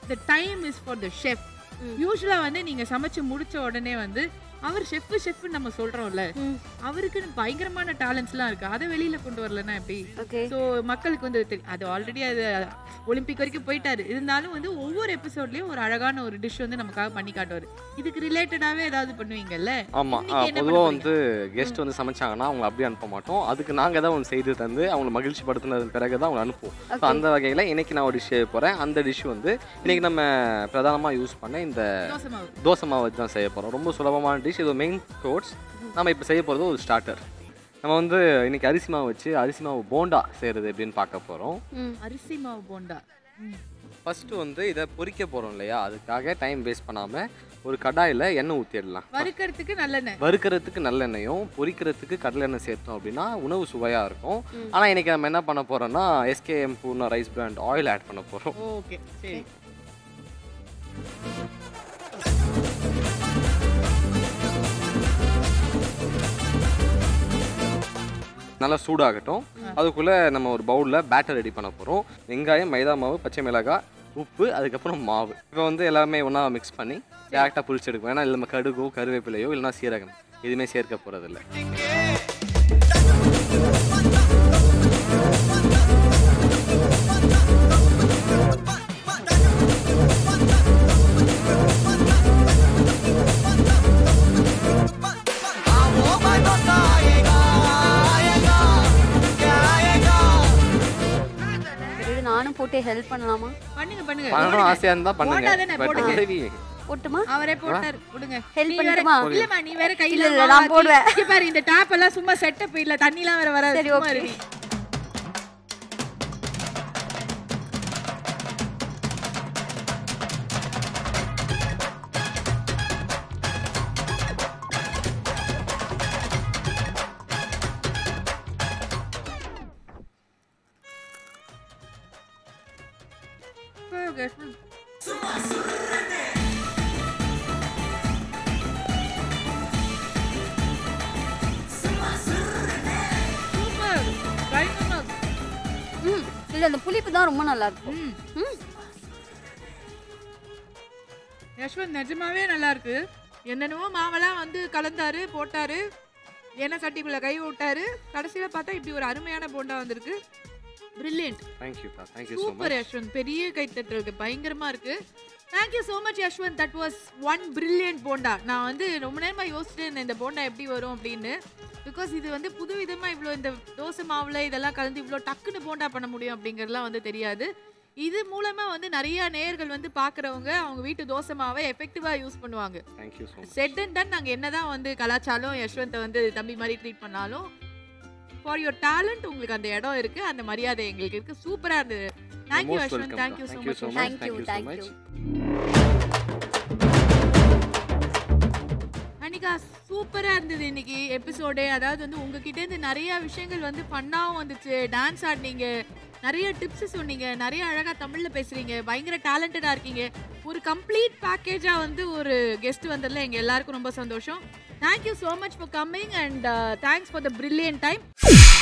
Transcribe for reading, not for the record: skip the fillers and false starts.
the time is for the chef. யூசுவலா வந்து நீங்க சமைச்சு முடிச்ச உடனே வந்து அவர் ஷெஃப் நம்ம சொல்றோம்ல, அவருக்கு பயங்கரமான டேலண்ட்ஸ்லாம் இருக்கு. அதை வெளியில கொண்டு வரலன்னா எப்படி? ஸோ மக்களுக்கு வந்து அது ஆல்ரெடி அது ஒலிம்பிக் வரைக்கும் போயிட்டாரு. இருந்தாலும் வந்து ஒவ்வொரு எபிசோட்லயும் ஒரு அழகான ஒரு டிஷ் வந்து நமக்காக பண்ணி காட்டுவாரு. இதுக்கு ரிலேட்டடாவே ஏதாவது பண்ணுவீங்கல்ல? ஆமா, பொதுவாக வந்து கெஸ்ட் வந்து சமைச்சாங்கன்னா அவங்க அப்படியே அனுப்ப மாட்டோம். அதுக்கு நாங்கள் தான் ஒன்று செய்து தந்து அவங்களை மகிழ்ச்சி படுத்தினது பிறகு தான் அவங்க அனுப்புவோம். ஸோ அந்த வகையில் இன்னைக்கு நான் ஒரு டிஷ் செய்ய போகிறேன். அந்த டிஷ் வந்து இன்னைக்கு நம்ம பிரதானமாக யூஸ் பண்ண இந்த தோசை மாவு வச்சு தான் செய்ய போகிறோம். ரொம்ப சுலபமான டிஷ். இது மெயின் கோர்ஸ். நம்ம இப்போ செய்ய போகிறது ஒரு ஸ்டார்டர். நம்ம வந்து இன்னைக்கு அரிசி மாவு வச்சு அரிசி மாவு போண்டா செய்கிறது எப்படின்னு பார்க்க போகிறோம். அரிசி மாவு போண்டா. ஃபஸ்ட்டு வந்து இதை பொரிக்க போகிறோம் இல்லையா, அதுக்காக டைம் வேஸ்ட் பண்ணாமல் ஒரு கடாயில் எண்ணெய் ஊற்றிடலாம். வறுக்கிறதுக்கு நல்லெண்ணெயும் பொரிக்கிறதுக்கு கடலை எண்ணெய் சேர்த்தோம் அப்படின்னா உணவு சுவையாக இருக்கும். ஆனால் இன்னைக்கு நம்ம என்ன பண்ண போகிறோம்னா SKM Poorna rice bran oil add பண்ண போகிறோம். ஓகே, சரி. நல்லா சூடாகட்டும். அதுக்குள்ளே நம்ம ஒரு பவுலில் பேட்டர் ரெடி பண்ண போகிறோம். வெங்காயம், மைதா மாவு, பச்சை மிளகாய், உப்பு, அதுக்கப்புறம் மாவு. இப்போ வந்து எல்லாமே ஒன்றா மிக்ஸ் பண்ணி டேரெக்டாக புளிச்சு எடுக்கும். ஏன்னா இல்லை நம்ம கடுகோ கருவேப்பிலையோ இல்லைனா சீரகம் எதுவுமே சேர்க்க போகிறதில்ல. நானும் போட்டு ஹெல்ப் பண்ணலாமா? பண்ணுங்க. பண்ணணும் ஆசையா இருந்தா பண்ணுங்க. போட்டுமா? அவரே போட்டார். விடுங்க. ஹெல்ப் பண்ணட்டுமா? இல்லம்மா, நீ வேற கையில இல்ல நான் போடுவேன். இங்க பாரு, இந்த டாப் எல்லாம் சும்மா செட்டப் இல்ல, தண்ணிலாம் வேற வராது. சரி, ஓகே. இல்ல அந்த புளிப்பு தான் ரொம்ப நல்லா இருக்கும். யஷ்வந்த் நிஜமாவே நல்லா இருக்கு. என்னென்னவோ மாவெல்லாம் வந்து கலந்தாரு, போட்டாரு, எண்ணெய் சட்டிக்குள்ள கை விட்டாரு, கடைசியில பார்த்தா இப்படி ஒரு அருமையான போண்டா வந்திருக்கு. Brilliant. Thank you so much. Super Yashwanth, பெரிய கைத்தட்டல் இருக்கு, பயங்கரமா இருக்கு. Thank you so much Yashwant. That was one brilliant bonda. நான் வந்து ரொம்ப நேரமா யோசிச்சுட்டு இருந்தேன் இந்த போண்டா எப்படி வரும் அப்படின்னு. பிகாஸ் இது வந்து புது விதமா இவ்வளோ இந்த தோசை மாவுல இதெல்லாம் கலந்து இவ்வளோ டக்குன்னு போண்டா பண்ண முடியும் அப்படிங்கிறதுலாம் வந்து தெரியாது. இது மூலமா வந்து நிறைய நேயர்கள் வந்து பார்க்குறவங்க அவங்க வீட்டு தோசை மாவை எஃபெக்டிவா யூஸ் பண்ணுவாங்க. Set and done. நாங்கள் என்னதான் வந்து கலாச்சாரம் யஷ்வந்தை வந்து தம்பி மாதிரி ட்ரீட் பண்ணாலும் ஃபார் யுவர் டேலண்ட் உங்களுக்கு அந்த இடம் இருக்கு, அந்த மரியாதை எங்களுக்கு இருக்கு. சூப்பரா இருந்தது. Thank you Yashwanth. Thank you so much. Thank you. Anika, சூப்பரா இருந்தது இன்னைக்கு எபிசோடு. அதாவது வந்து உங்ககிட்ட இருந்து நிறைய விஷயங்கள் வந்து ஃபன்னாவும் வந்துச்சு. டான்ஸ் ஆடினீங்க, நிறைய டிப்ஸ் சொன்னீங்க, நிறைய அழகா தமிழ்ல பேசுறீங்க, பயங்கர டேலண்டடா இருக்கீங்க. ஒரு கம்ப்ளீட் பேக்கேஜா வந்து ஒரு கெஸ்ட் வந்ததுல எங்க எல்லாருக்கும் ரொம்ப சந்தோஷம். Thank you so much for coming and thanks for the brilliant time.